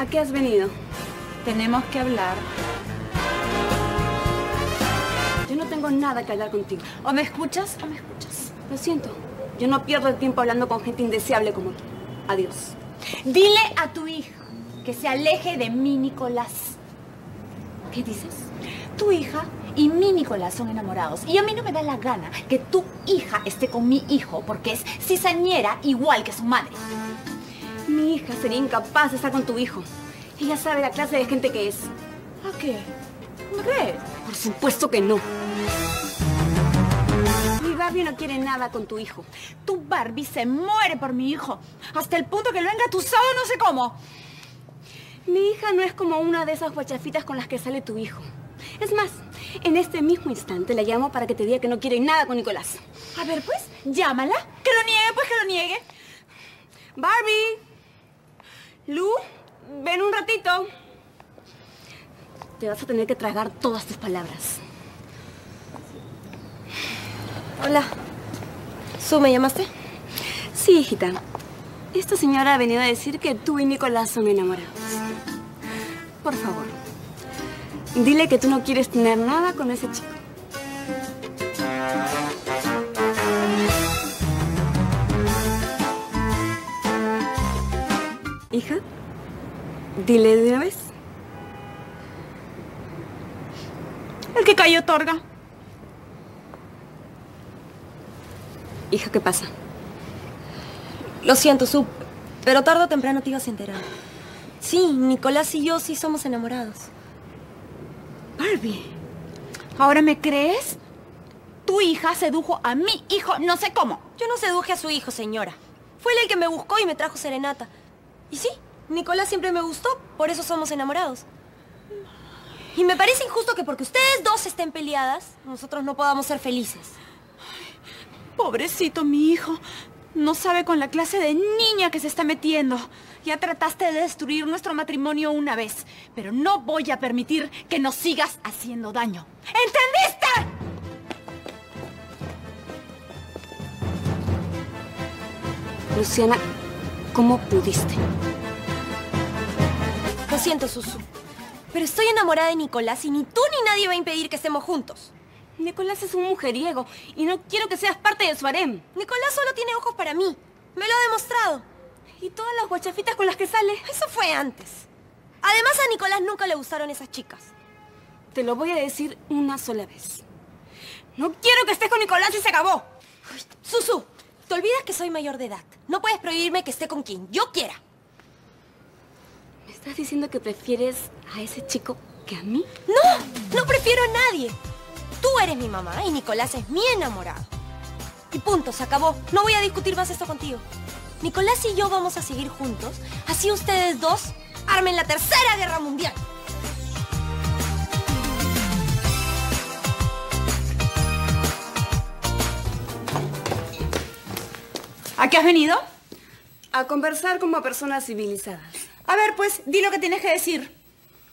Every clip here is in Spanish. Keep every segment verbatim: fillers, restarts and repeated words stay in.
¿A qué has venido? Tenemos que hablar. Yo no tengo nada que hablar contigo. O me escuchas o me escuchas. Lo siento. Yo no pierdo el tiempo hablando con gente indeseable como tú. Adiós. Dile a tu hija que se aleje de mí, Nicolás. ¿Qué dices? Tu hija y mi Nicolás son enamorados. Y a mí no me da la gana que tu hija esté con mi hijo porque es cizañera igual que su madre. Mi hija sería incapaz de estar con tu hijo. Ella sabe la clase de gente que es. ¿A qué? ¿No crees? Por supuesto que no. Mi Barbie no quiere nada con tu hijo. Tu Barbie se muere por mi hijo. Hasta el punto que lo ha engatusado no sé cómo. Mi hija no es como una de esas guachafitas con las que sale tu hijo. Es más, en este mismo instante la llamo para que te diga que no quiere nada con Nicolás. A ver, pues, llámala. Que lo niegue, pues que lo niegue. Barbie. Lu, ven un ratito. Te vas a tener que tragar todas tus palabras. Hola. ¿Su me llamaste? Sí, hijita. Esta señora ha venido a decir que tú y Nicolás son enamorados. Por favor, dile que tú no quieres tener nada con ese chico. Hija, dile de una vez. El que cayó otorga. Hija, ¿qué pasa? Lo siento, Su, pero tarde o temprano te ibas a enterar. Sí, Nicolás y yo sí somos enamorados. Barbie. ¿Ahora me crees? Tu hija sedujo a mi hijo, no sé cómo. Yo no seduje a su hijo, señora. Fue él el que me buscó y me trajo serenata. Y sí, Nicolás siempre me gustó, por eso somos enamorados. Y me parece injusto que porque ustedes dos estén peleadas, nosotros no podamos ser felices. Pobrecito mi hijo. No sabe con la clase de niña que se está metiendo. Ya trataste de destruir nuestro matrimonio una vez, pero no voy a permitir que nos sigas haciendo daño. ¿Entendiste? Luciana, ¿cómo pudiste? Lo siento, Susu, pero estoy enamorada de Nicolás y ni tú ni nadie va a impedir que estemos juntos. Nicolás es un mujeriego y no quiero que seas parte de su harem. Nicolás solo tiene ojos para mí. Me lo ha demostrado. ¿Y todas las guachafitas con las que sale? Eso fue antes. Además, a Nicolás nunca le gustaron esas chicas. Te lo voy a decir una sola vez. No quiero que estés con Nicolás y se acabó. Uy, Susu, te olvidas que soy mayor de edad. No puedes prohibirme que esté con quien yo quiera. ¿Me estás diciendo que prefieres a ese chico que a mí? No, no prefiero a nadie. Tú eres mi mamá y Nicolás es mi enamorado. Y punto, se acabó. No voy a discutir más esto contigo. Nicolás y yo vamos a seguir juntos. Así ustedes dos armen la tercera guerra mundial. ¿A qué has venido? A conversar como personas civilizadas. A ver, pues, di lo que tienes que decir.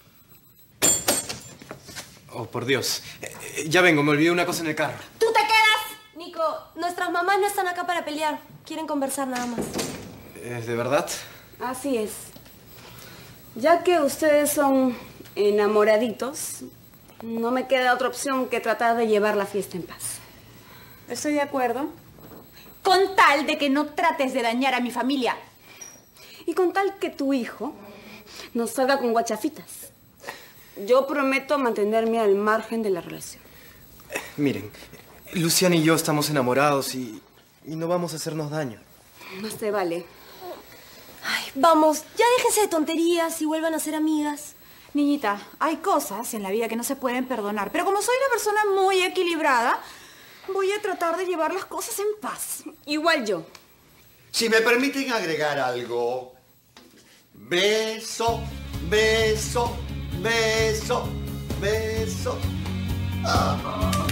Oh, por Dios. Eh, ya vengo, me olvidé una cosa en el carro. ¡Tú te quedas! Nico, nuestras mamás no están acá para pelear. Quieren conversar nada más. ¿Es de verdad? Así es. Ya que ustedes son enamoraditos, no me queda otra opción que tratar de llevar la fiesta en paz. Estoy de acuerdo. Con tal de que no trates de dañar a mi familia. Y con tal que tu hijo no salga con guachafitas. Yo prometo mantenerme al margen de la relación. Eh, miren, Luciana y yo estamos enamorados y, y no vamos a hacernos daño. Más te vale. Ay, vamos, ya déjense de tonterías y vuelvan a ser amigas. Niñita, hay cosas en la vida que no se pueden perdonar, pero como soy una persona muy equilibrada, voy a tratar de llevar las cosas en paz. Igual yo. Si me permiten agregar algo. Beso, beso, beso, beso. Ah.